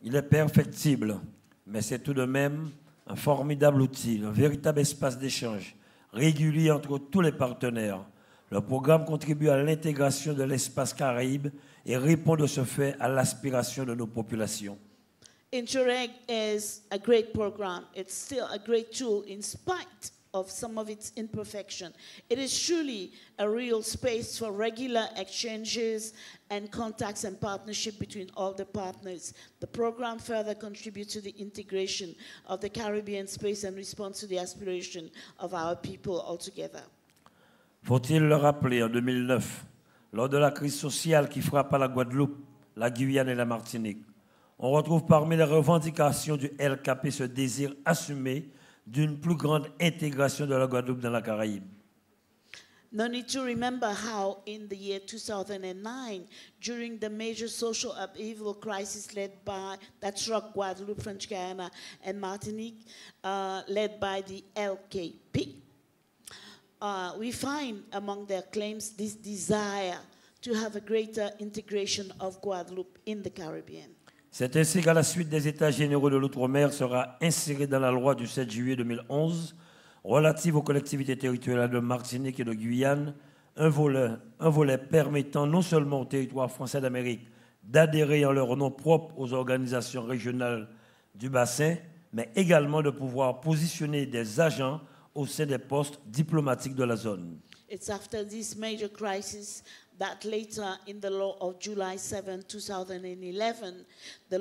Il est perfectible, mais c'est tout de même un formidable outil, un véritable espace d'échange régulier entre tous les partenaires. Le programme contribue à l'intégration de l'espace Caraïbe et répond de ce fait à l'aspiration de nos populations. Interreg is a great program. It's still a great tool in spite of some of its imperfection. It is truly a real space for regular exchanges and contacts and partnership between all the partners. The program further contributes to the integration of the Caribbean space and responds to the aspiration of our people altogether. Faut-il le rappeler, en 2009, lors de la crise sociale qui frappa la Guadeloupe, la Guyane et la Martinique, on retrouve parmi les revendications du LKP ce désir assumé d'une plus grande intégration de la Guadeloupe dans la Caraïbe. No need to remember how in the year 2009, during the major social upheaval crisis that struck Guadeloupe, French Guiana, and Martinique, led by the LKP, we find among their claims this desire to have a greater integration of Guadeloupe in the Caribbean. C'est ainsi qu'à la suite des États généraux de l'Outre-mer sera inséré dans la loi du 7 juillet 2011 relative aux collectivités territoriales de Martinique et de Guyane un volet permettant non seulement aux territoires français d'Amérique d'adhérer en leur nom propre aux organisations régionales du bassin, mais également de pouvoir positionner des agents au sein des postes diplomatiques de la zone. It's after this major crisis that later in the law of July 7, 2011, the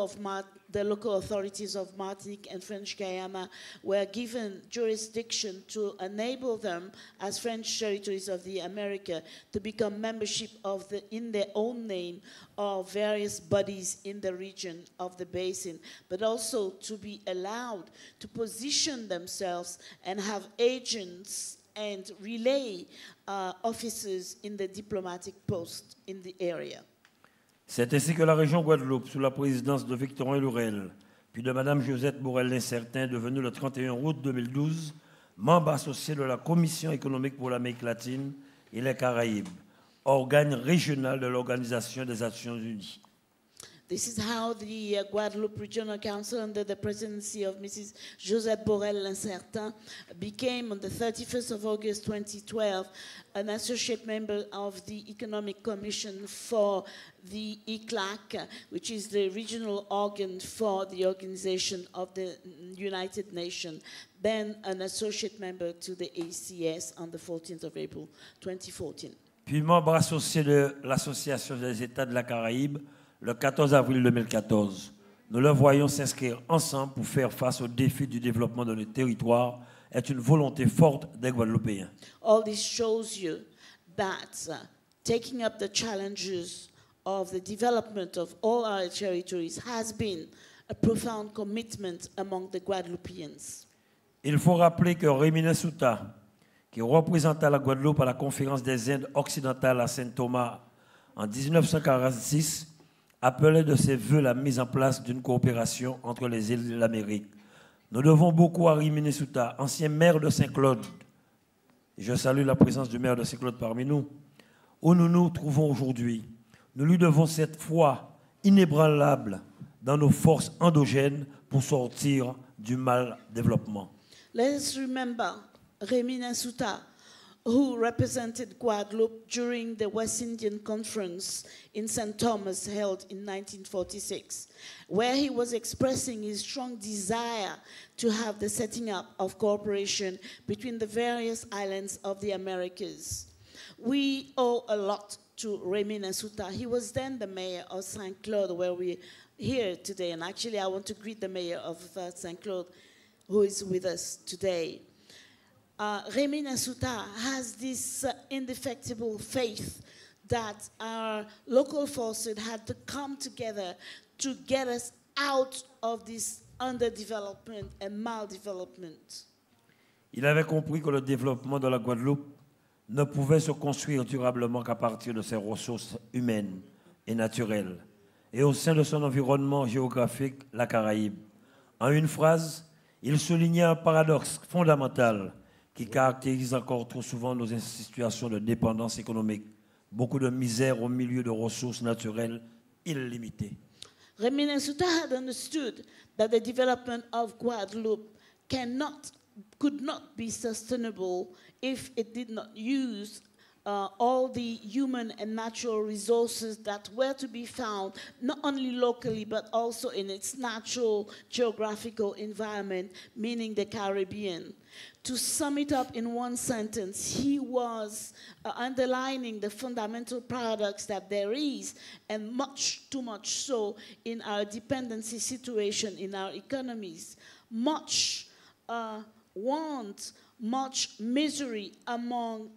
local authorities of Martinique and French Guiana were given jurisdiction to enable them, as French territories of the America, to become membership in their own name of various bodies in the region of the basin, but also to be allowed to position themselves and have agents and relay officers in the diplomatic post in the area. C'est ainsi que la région Guadeloupe, sous la présidence de Victorin Lurel, puis de Mme Josette Borel-Lincertin, devenue le 31 août 2012, membre associé de la Commission économique pour l'Amérique latine et les Caraïbes, organe régional de l'Organisation des Nations Unies. This is how the Guadeloupe Regional Council, under the presidency of Mrs. Josette Borel-Lincertin, became on the 31st of August 2012 an associate member of the Economic Commission for the ECLAC, which is the regional organ for the Organization of the United Nations, then an associate member to the ACS on the 14th of April 2014. Puis membre associé de l'Association des États de la Caraïbe, le 14 avril 2014, nous le voyons s'inscrire ensemble pour faire face aux défis du développement de nos territoires est une volonté forte des Guadeloupéens. All this shows you that taking up the challenges of the development of all our territories has been a profound commitment among the Guadeloupeans. Il faut rappeler que Rémy Souta, qui représenta la Guadeloupe à la conférence des Indes occidentales à Saint-Thomas en 1946, appelait de ses voeux la mise en place d'une coopération entre les îles de l'Amérique. Nous devons beaucoup à Rémy Souta, ancien maire de Saint-Claude. Je salue la présence du maire de Saint-Claude parmi nous, où nous nous trouvons aujourd'hui. Nous lui devons cette foi inébranlable dans nos forces endogènes pour sortir du mal développement. Let us remember Rémy Souta, who represented Guadeloupe during the West Indian Conference in St. Thomas held in 1946, where he was expressing his strong desire to have the setting up of cooperation between the various islands of the Americas. We owe a lot to Rémy Souta. He was then the mayor of St. Claude, where we're here today, and actually I want to greet the mayor of St. Claude, who is with us today. Rémy Souta has this indefectible faith that our local forces had to come together to get us out of this underdevelopment and maldevelopment. Il avait compris que le développement de la Guadeloupe ne pouvait se construire durablement qu'à partir de ses ressources humaines et naturelles, et au sein de son environnement géographique, la Caraïbe. En une phrase, il soulignait un paradoxe fondamental qui caractérise encore trop souvent nos situations de dépendance économique, beaucoup de misère au milieu de ressources naturelles illimitées. Remy Nessuta had understood that the development of Guadeloupe could not be sustainable if it did not use all the human and natural resources that were to be found not only locally but also in its natural geographical environment, meaning the Caribbean. To sum it up in one sentence, he was underlining the fundamental paradox that there is, and much too much so in our dependency situation in our economies. Much want, much misery among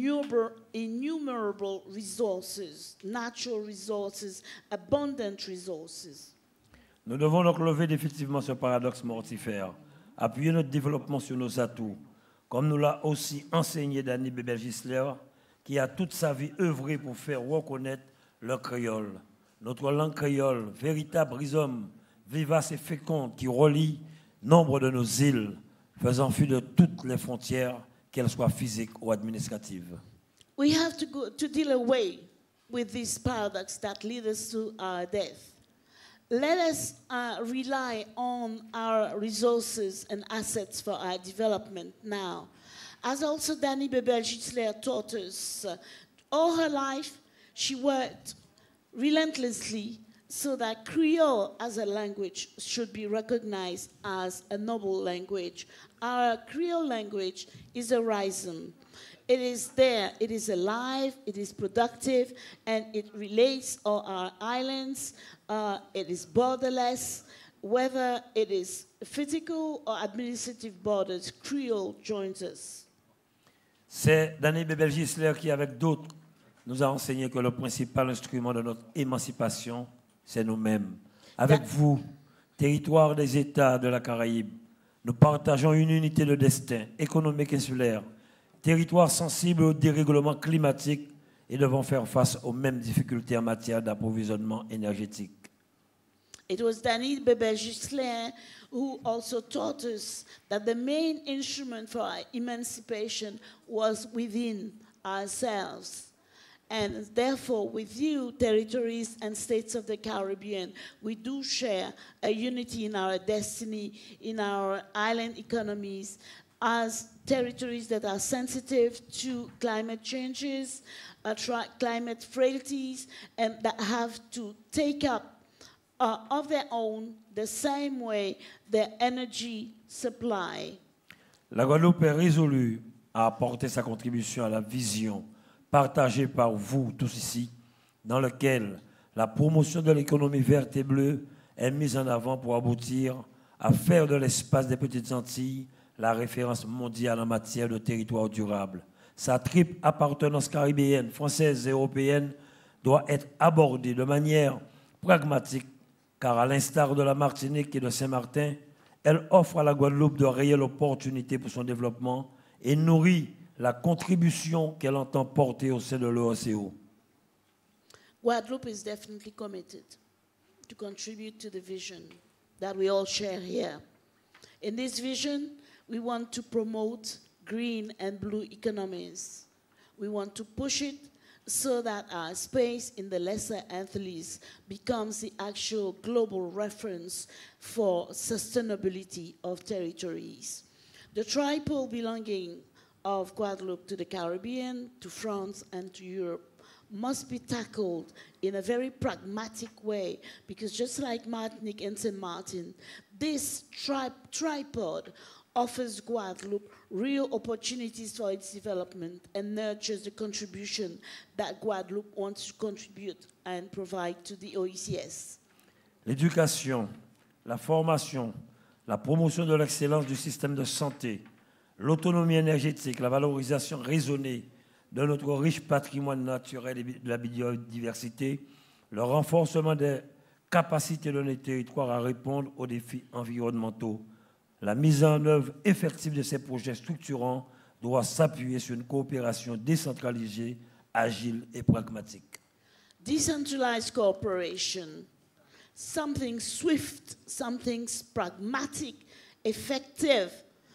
innumerable resources, natural resources, abundant resources. Nous devons donc lever définitivement ce paradoxe mortifère, appuyer notre développement sur nos atouts, comme nous l'a aussi enseigné Danny Bebel-Gisler, qui a toute sa vie œuvré pour faire reconnaître le créole. Notre langue créole, véritable rhizome, vivace et féconde, qui relie nombre de nos îles, faisant fi de toutes les frontières, qu'elles soient physiques ou administratives. We have to deal away with this paradox that leads us to our death. Let us rely on our resources and assets for our development now. As also Danny Bebel-Gisler taught us, all her life she worked relentlessly so that Creole as a language should be recognized as a noble language. Our Creole language is a rhizome. It is there, it is alive, it is productive, and it relates all our islands. It is borderless. Whether it is physical or administrative borders, Creole joins us. C'est Danny Bebel-Gisler qui, avec d'autres, nous a enseigné que le principal instrument de notre émancipation, c'est nous-mêmes. Avec vous, territoire des États de la Caraïbe, nous partageons une unité de destin économique insulaire, territoire sensible au dérèglement climatique et devons faire face aux mêmes difficultés en matière d'approvisionnement énergétique. It was Danny Bebel-Gisler who also taught us that the main instrument for our emancipation was within ourselves. And therefore, with you, territories and states of the Caribbean, we do share a unity in our destiny, in our island economies, as territories that are sensitive to climate changes, climate frailties, and that have to take up of their own the same way their energy supply. La Guadeloupe est résolue à apporter sa contribution à la vision partagée par vous tous ici, dans laquelle la promotion de l'économie verte et bleue est mise en avant pour aboutir à faire de l'espace des Petites Antilles la référence mondiale en matière de territoire durable. Sa triple appartenance caribéenne, française et européenne doit être abordée de manière pragmatique, car à l'instar de la Martinique et de Saint-Martin, elle offre à la Guadeloupe de réelles opportunités pour son développement et nourrit la contribution qu'elle entend porter au sein de l'OACO. Guadeloupe is definitely committed to contribute to the vision that we all share here. In this vision, we want to promote green and blue economies. We want to push it so that our space in the Lesser Antilles becomes the actual global reference for sustainability of territories. The triple belonging of Guadeloupe to the Caribbean, to France, and to Europe must be tackled in a very pragmatic way, because just like Martinique and Saint Martin, this tripod offers Guadeloupe real opportunities for its development and nurtures the contribution that Guadeloupe wants to contribute and provide to the OECS. L'éducation, la formation, la promotion de l'excellence du système de santé, l'autonomie énergétique, la valorisation raisonnée de notre riche patrimoine naturel et de la biodiversité, le renforcement des capacités de nos territoires à répondre aux défis environnementaux. La mise en œuvre effective de ces projets structurants doit s'appuyer sur une coopération décentralisée, agile et pragmatique. Decentralized cooperation, something swift, something pragmatic, effective,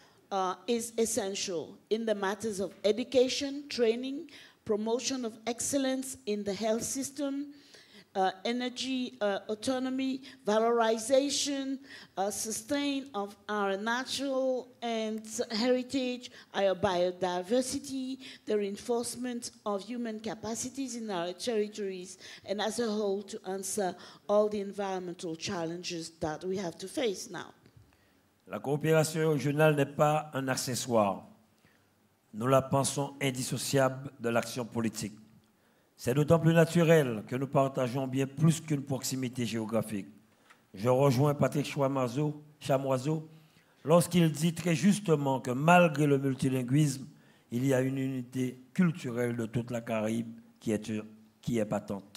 is essential in the matters of education, training, promotion of excellence in the health system, energy autonomy, valorization, sustain of our natural and heritage, our biodiversity, the reinforcement of human capacities in our territories, and as a whole to answer all the environmental challenges that we have to face now. La coopération régionale n'est pas un accessoire. Nous la pensons indissociable de l'action politique. C'est d'autant plus naturel que nous partageons bien plus qu'une proximité géographique. Je rejoins Patrick Chamoiseau lorsqu'il dit très justement que malgré le multilinguisme, il y a une unité culturelle de toute la Caraïbe qui est patente.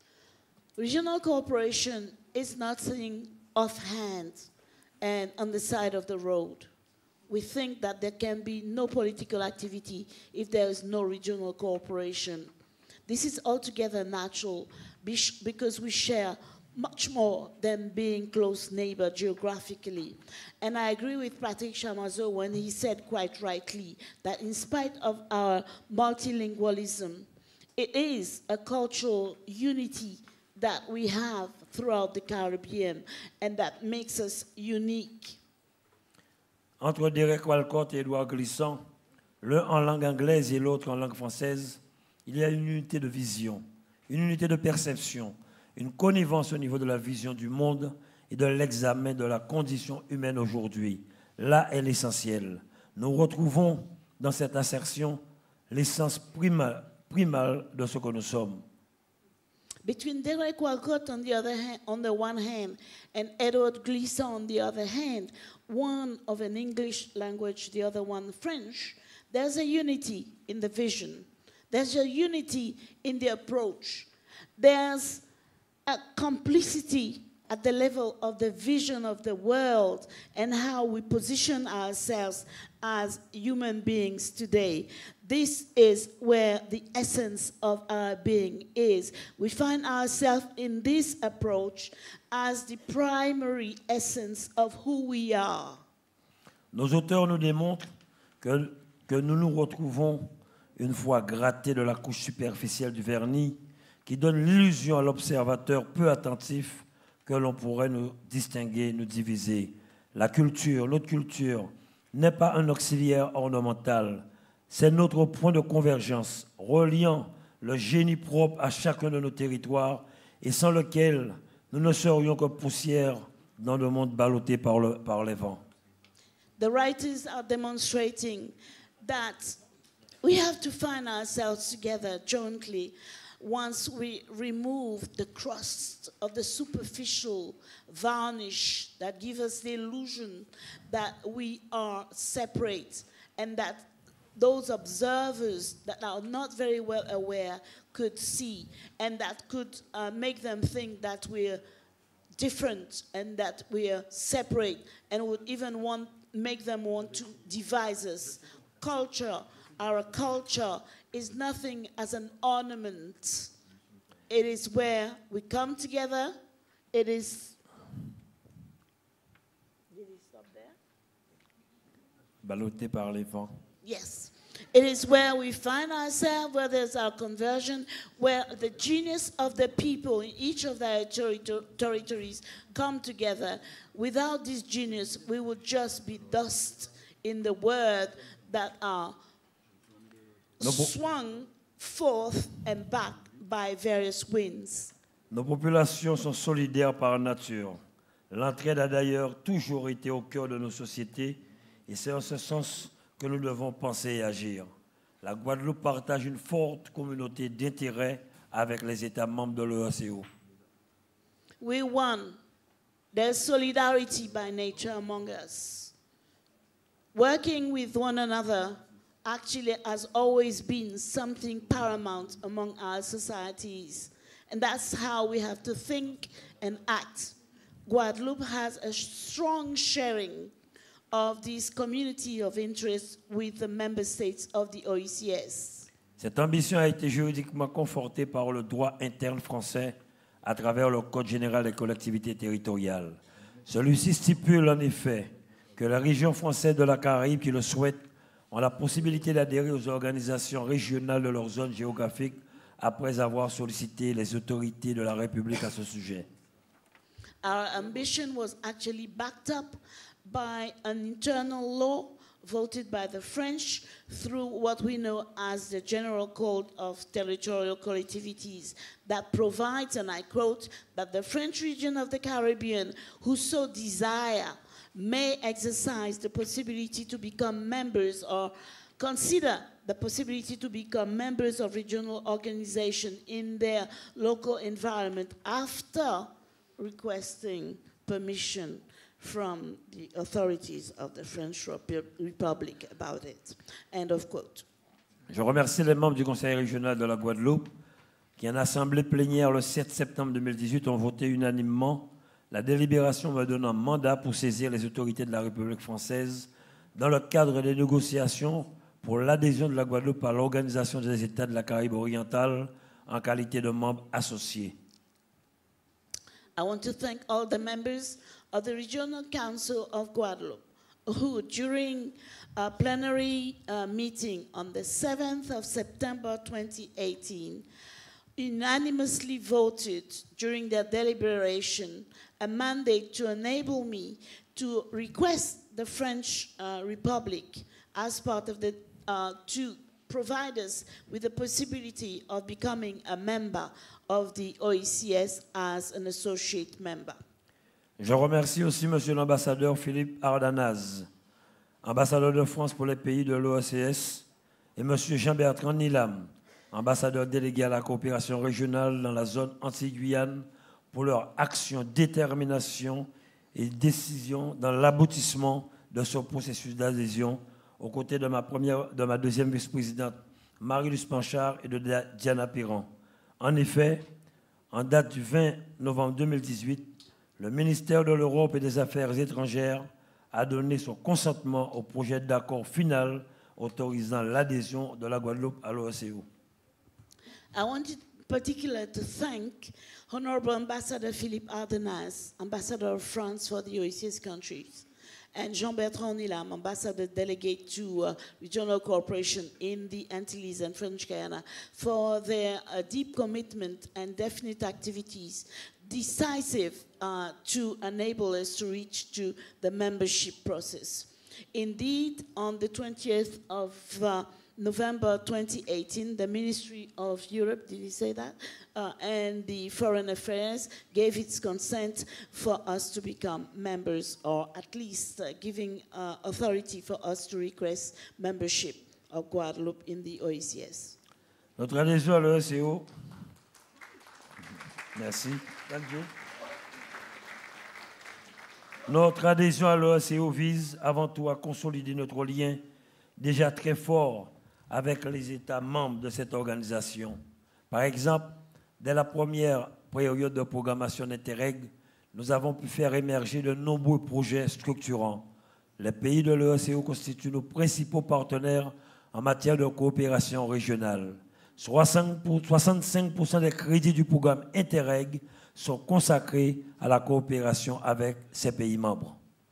Regional cooperation is nothing offhand and on the side of the road. We think that there can be no political activity if there is no regional cooperation. This is altogether natural because we share much more than being close neighbor geographically. And I agree with Patrick Chamoiseau when he said quite rightly that in spite of our multilingualism, it is a cultural unity that we have throughout the Caribbean and that makes us unique. Entre Derek Walcott et Edouard Glissant, l'un en langue anglaise et l'autre en langue française, il y a une unité de vision, une unité de perception, une connivence au niveau de la vision du monde et de l'examen de la condition humaine aujourd'hui. Là est l'essentiel. Nous retrouvons dans cette assertion l'essence primale de ce que nous sommes. Between Derek Walcott on the one hand and Edward Glissant on the other hand, one of an English language, the other one French, there's a unity in the vision. There's a unity in the approach. There's a complicity at the level of the vision of the world and how we position ourselves as human beings today. This is where the essence of our being is. We find ourselves in this approach as the primary essence of who we are. Nos auteurs nous démontrent que nous nous retrouvons une fois grattés de la couche superficielle du vernis qui donne l'illusion à l'observateur peu attentif que l'on pourrait nous distinguer, nous diviser. La culture, notre culture, n'est pas un auxiliaire ornemental. C'est notre point de convergence, reliant le génie propre à chacun de nos territoires et sans lequel nous ne serions que poussière dans le monde ballotté par les vents. The writers are demonstrating that we have to find ourselves together jointly once we remove the crust of the superficial varnish that gives us the illusion that we are separate and that those observers that are not very well aware could see and that could make them think that we're different and that we're separate and would even make them want to devise us. Our culture is nothing as an ornament. It is where we come together. It is... Did he stop there? Ballotté par les vents. Yes. It is where we find ourselves, where there's our conversion, where the genius of the people in each of their territories come together. Without this genius, we would just be dust in the world that are swung forth and back by various winds. Nos populations sont solidaires par nature. L'entraide a d'ailleurs toujours été au cœur de nos sociétés et c'est en ce sens que nous devons penser et agir. La Guadeloupe partage une forte communauté d'intérêts avec les États membres de l'OACO. We one. There's solidarity by nature among us. Working with one another actually has always been something paramount among our societies. And that's how we have to think and act. Guadeloupe has a strong sharing of this community of interest with the member states of the OECS. Cette ambition a été juridiquement confortée par le droit interne français à travers le Code général des collectivités territoriales. Celui-ci stipule en effet que les régions françaises de la Caraïbe qui le souhaitent ont la possibilité d'adhérer aux organisations régionales de leur zone géographique après avoir sollicité les autorités de la République à ce sujet. Our ambition was actually backed up by an internal law voted by the French through what we know as the General Code of Territorial Collectivities that provides, and I quote, that the French region of the Caribbean who so desire may exercise the possibility to become members or consider the possibility to become members of regional organizations in their local environment after requesting permission from the authorities of the French Republic about it. End of quote. Je remercie les membres du Conseil régional de la Guadeloupe qui, en assemblée plénière le 7 septembre 2018, ont voté unanimement la délibération me donnant mandat pour saisir les autorités de la République française dans le cadre des négociations pour l'adhésion de la Guadeloupe à l'Organisation des États de la Caraïbe orientale en qualité de membre associé. I want to thank all the members of the Regional Council of Guadeloupe who, during a plenary meeting on the 7th of September 2018, unanimously voted during their deliberation a mandate to enable me to request the French Republic as part of the, to provide us with the possibility of becoming a member of the OECS as an associate member. Je remercie aussi M. l'ambassadeur Philippe Ardanaz, ambassadeur de France pour les pays de l'OECS, et M. Jean-Bertrand Nilam, ambassadeur délégué à la coopération régionale dans la zone Antilles-Guyane, pour leur action, détermination et décision dans l'aboutissement de ce processus d'adhésion, aux côtés de ma deuxième vice-présidente Marie-Luce Panchard et de Diana Piran. En effet, en date du 20 novembre 2018, le ministère de l'Europe et des Affaires étrangères a donné son consentement au projet d'accord final autorisant l'adhésion de la Guadeloupe à l'OCDE. I wanted particularly to thank Honorable Ambassador Philippe Ardenaz, Ambassador of France for the OECS countries, and Jean-Bertrand Nilam, Ambassador Delegate to Regional Cooperation in the Antilles and French Guiana, for their deep commitment and definite activities decisive to enable us to reach to the membership process. Indeed, on the 20th of November 2018, the Ministry of Europe, did he say that? And the Foreign Affairs gave its consent for us to become members, or at least giving authority for us to request membership of Guadeloupe in the OECS. Notre adhésion à l'OCDE. Merci. Notre adhésion à l'OCDE vise avant tout à consolider notre lien déjà très fort avec les États membres de cette organisation. Par exemple, dès la première période de programmation d'Interreg, nous avons pu faire émerger de nombreux projets structurants. Les pays de l'OCDE constituent nos principaux partenaires en matière de coopération régionale. 65% des crédits du programme Interreg sont consacrés à la coopération avec ces pays membres.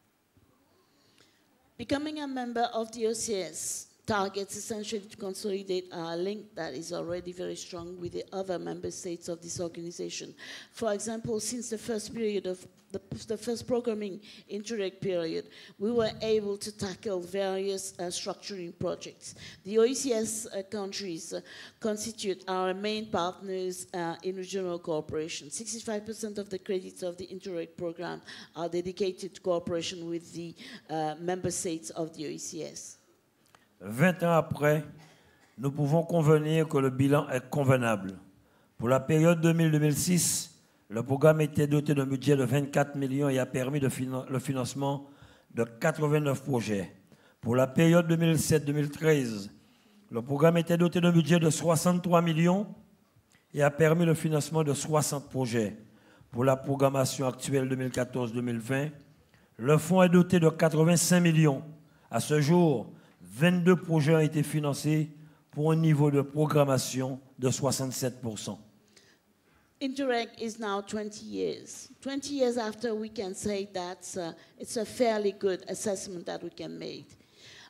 Becoming a member of the OCS targets essentially to consolidate our link that is already very strong with the other member states of this organization. For example, since the first period of the first programming Interreg period, we were able to tackle various structuring projects. The OECS countries constitute our main partners in regional cooperation. 65% of the credits of the Interreg program are dedicated to cooperation with the member states of the OECS. 20 ans après, nous pouvons convenir que le bilan est convenable. Pour la période 2000-2006, le programme était doté d'un budget de 24 millions et a permis le financement de 89 projets. Pour la période 2007-2013, le programme était doté d'un budget de 63 millions et a permis le financement de 60 projets. Pour la programmation actuelle 2014-2020, le fonds est doté de 85 millions. À ce jour, 22 projets ont été financés pour un niveau de programmation de 67%. Interreg is now 20 years. 20 years after, we can say that it's a fairly good assessment that we can make.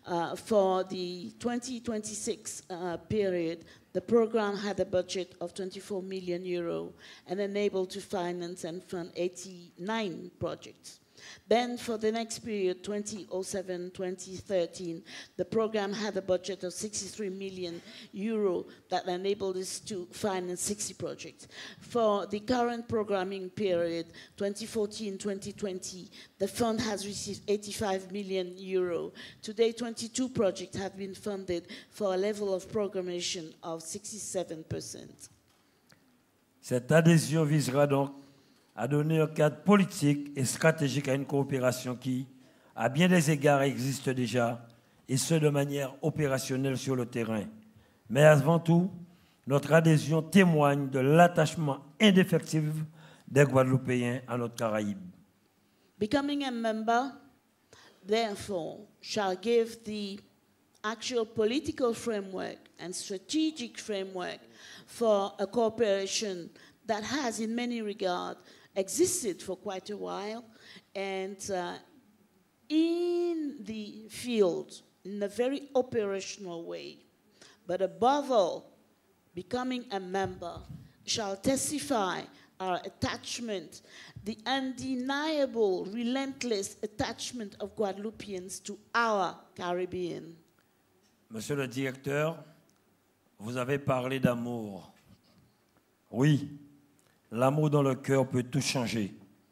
For the 2026 period, the program had a budget of 24 million euro and enabled to finance and fund 89 projects. Then for the next period, 2007-2013, the program had a budget of 63 million euro that enabled us to finance 60 projects. For the current programming period, 2014-2020, the fund has received 85 million euro. Today, 22 projects have been funded for a level of programmation of 67%. Cette adhésion visera donc à donner un cadre politique et stratégique à une coopération qui, à bien des égards, existe déjà, et ce de manière opérationnelle sur le terrain. Mais avant tout, notre adhésion témoigne de l'attachement indéfectible des Guadeloupéens à notre Caraïbe. Becoming a member, therefore, shall give the actual political framework and strategic framework for a cooperation that has, in many regards, existed for quite a while, and in the field, in a very operational way. But above all, becoming a member shall testify our attachment, the undeniable, relentless attachment of Guadeloupeans to our Caribbean. Monsieur le directeur, vous avez parlé d'amour. Oui, l'amour dans le cœur peut tout changer.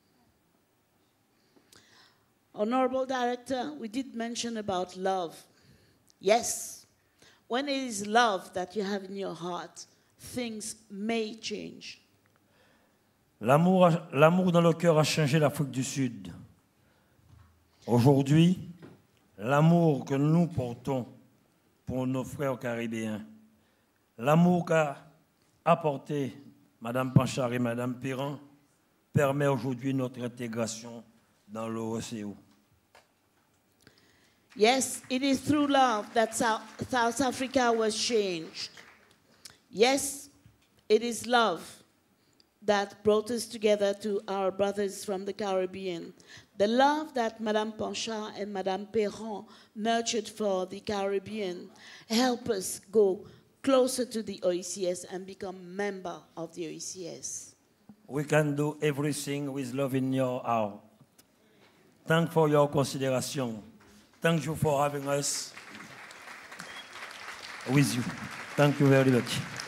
Honorable Director, we did mention about love. Yes, when it is love that you have in your heart, things may change. L'amour dans le cœur a changé l'Afrique du Sud. Aujourd'hui, l'amour que nous portons pour nos frères caribéens, l'amour qu'a apporté Mme Panchard et Mme Perrin permet aujourd'hui notre intégration dans l'OCEO. Yes, it is through love that South Africa was changed. Yes, it is love that brought us together to our brothers from the Caribbean. The love that Madame Panchard and Madame Perron nurtured for the Caribbean help us go closer to the OECS and become member of the OECS. We can do everything with love in your heart. Thank for your consideration. Thank you for having us with you. Thank you very much.